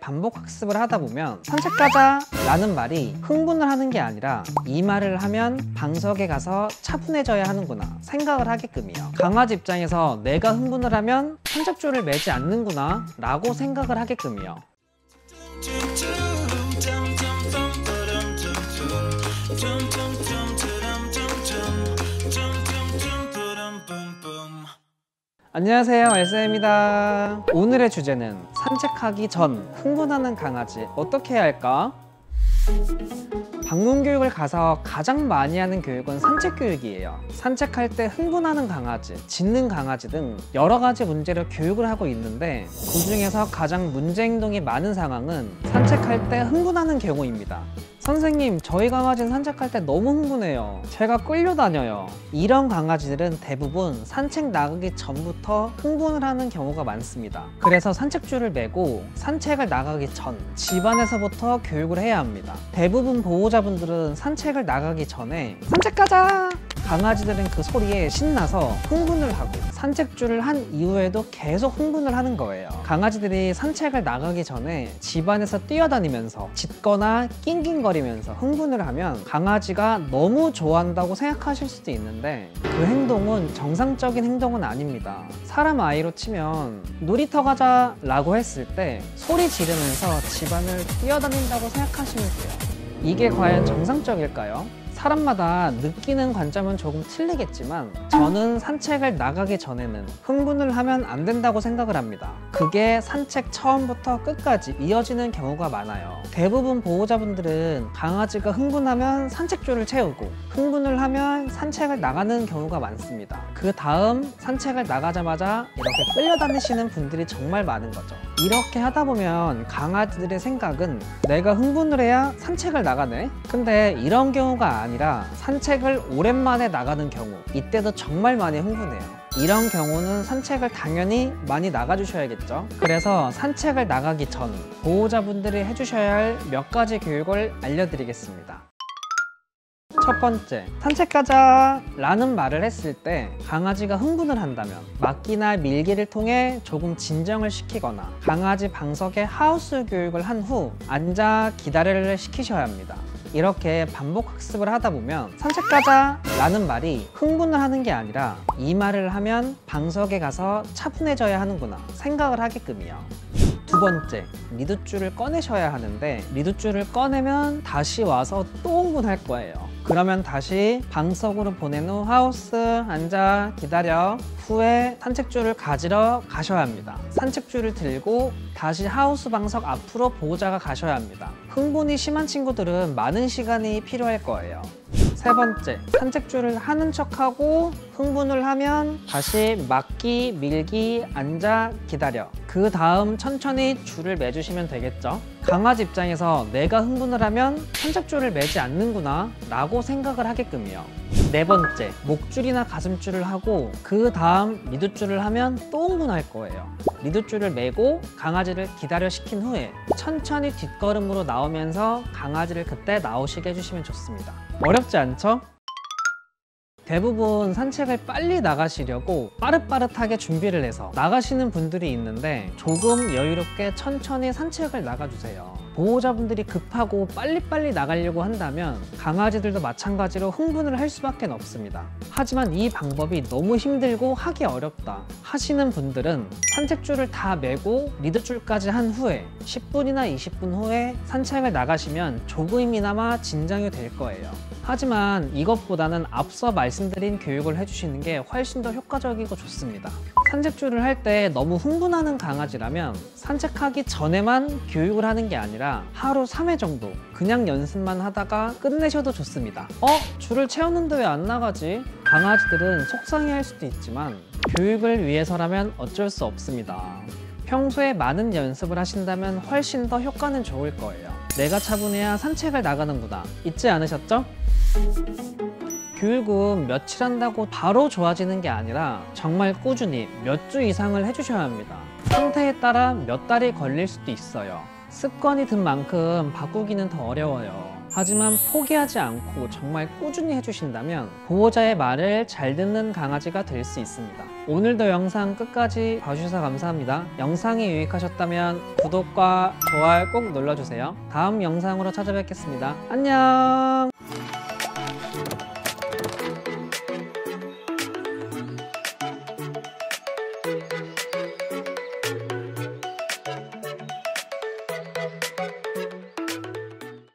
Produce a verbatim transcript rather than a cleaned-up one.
반복 학습을 하다 보면 산책 가자 라는 말이 흥분을 하는 게 아니라 이 말을 하면 방석에 가서 차분해져야 하는구나 생각을 하게끔이요. 강아지 입장에서 내가 흥분을 하면 산책줄을 매지 않는구나 라고 생각을 하게끔이요. 안녕하세요, 엘쌤입니다. 오늘의 주제는 산책하기 전 흥분하는 강아지 어떻게 해야 할까? 방문 교육을 가서 가장 많이 하는 교육은 산책 교육이에요. 산책할 때 흥분하는 강아지, 짖는 강아지 등 여러 가지 문제로 교육을 하고 있는데 그 중에서 가장 문제 행동이 많은 상황은 산책할 때 흥분하는 경우입니다. 선생님, 저희 강아지는 산책할 때 너무 흥분해요. 제가 끌려다녀요. 이런 강아지들은 대부분 산책 나가기 전부터 흥분을 하는 경우가 많습니다. 그래서 산책줄을 매고 산책을 나가기 전 집안에서부터 교육을 해야 합니다. 대부분 보호자분들은 산책을 나가기 전에 산책 가자! 강아지들은 그 소리에 신나서 흥분을 하고 산책줄을 한 이후에도 계속 흥분을 하는 거예요. 강아지들이 산책을 나가기 전에 집안에서 뛰어다니면서 짖거나 낑낑거리면서 흥분을 하면 강아지가 너무 좋아한다고 생각하실 수도 있는데 그 행동은 정상적인 행동은 아닙니다. 사람 아이로 치면 놀이터 가자 라고 했을 때 소리 지르면서 집안을 뛰어다닌다고 생각하시면 돼요. 이게 과연 정상적일까요? 사람마다 느끼는 관점은 조금 틀리겠지만 저는 산책을 나가기 전에는 흥분을 하면 안 된다고 생각을 합니다. 그게 산책 처음부터 끝까지 이어지는 경우가 많아요. 대부분 보호자분들은 강아지가 흥분하면 산책줄을 채우고 흥분을 하면 산책을 나가는 경우가 많습니다. 그 다음 산책을 나가자마자 이렇게 끌려다니시는 분들이 정말 많은 거죠. 이렇게 하다 보면 강아지들의 생각은 내가 흥분을 해야 산책을 나가네? 근데 이런 경우가 아니라 산책을 오랜만에 나가는 경우, 이때도 정말 많이 흥분해요. 이런 경우는 산책을 당연히 많이 나가주셔야겠죠. 그래서 산책을 나가기 전 보호자분들이 해주셔야 할 몇 가지 교육을 알려드리겠습니다. 첫 번째, 산책 가자 라는 말을 했을 때 강아지가 흥분을 한다면 맞기나 밀기를 통해 조금 진정을 시키거나 강아지 방석에 하우스 교육을 한 후 앉아 기다려를 시키셔야 합니다. 이렇게 반복 학습을 하다 보면 산책 가자 라는 말이 흥분을 하는 게 아니라 이 말을 하면 방석에 가서 차분해져야 하는구나 생각을 하게끔이요. 두 번째, 리드줄을 꺼내셔야 하는데 리드줄을 꺼내면 다시 와서 또 흥분할 거예요. 그러면 다시 방석으로 보낸 후 하우스 앉아 기다려 후에 산책줄을 가지러 가셔야 합니다. 산책줄을 들고 다시 하우스 방석 앞으로 보호자가 가셔야 합니다. 흥분이 심한 친구들은 많은 시간이 필요할 거예요. 세 번째, 산책줄을 하는 척하고 흥분을 하면 다시 맞기, 밀기, 앉아, 기다려. 그 다음 천천히 줄을 매주시면 되겠죠. 강아지 입장에서 내가 흥분을 하면 산책줄을 매지 않는구나 라고 생각을 하게끔이요. 네 번째, 목줄이나 가슴줄을 하고 그 다음 리드줄을 하면 또 흥분할 거예요. 리드줄을 매고 강아지를 기다려 시킨 후에 천천히 뒷걸음으로 나오면서 강아지를 그때 나오시게 해주시면 좋습니다. 어렵지 않죠? 대부분 산책을 빨리 나가시려고 빠릇빠릇하게 준비를 해서 나가시는 분들이 있는데 조금 여유롭게 천천히 산책을 나가주세요. 보호자분들이 급하고 빨리빨리 나가려고 한다면 강아지들도 마찬가지로 흥분을 할 수밖에 없습니다. 하지만 이 방법이 너무 힘들고 하기 어렵다 하시는 분들은 산책줄을 다 매고 리드줄까지 한 후에 십 분이나 이십 분 후에 산책을 나가시면 조금이나마 진정이 될 거예요. 하지만 이것보다는 앞서 말씀드린 교육을 해주시는 게 훨씬 더 효과적이고 좋습니다. 산책줄을 할 때 너무 흥분하는 강아지라면 산책하기 전에만 교육을 하는 게 아니라 하루 삼 회 정도 그냥 연습만 하다가 끝내셔도 좋습니다. 어? 줄을 채웠는데 왜 안 나가지? 강아지들은 속상해할 수도 있지만 교육을 위해서라면 어쩔 수 없습니다. 평소에 많은 연습을 하신다면 훨씬 더 효과는 좋을 거예요. 내가 차분해야 산책을 나가는구나 잊지 않으셨죠? 교육은 며칠 한다고 바로 좋아지는 게 아니라 정말 꾸준히 몇 주 이상을 해주셔야 합니다. 상태에 따라 몇 달이 걸릴 수도 있어요. 습관이 든 만큼 바꾸기는 더 어려워요. 하지만 포기하지 않고 정말 꾸준히 해주신다면 보호자의 말을 잘 듣는 강아지가 될 수 있습니다. 오늘도 영상 끝까지 봐주셔서 감사합니다. 영상이 유익하셨다면 구독과 좋아요 꼭 눌러주세요. 다음 영상으로 찾아뵙겠습니다. 안녕.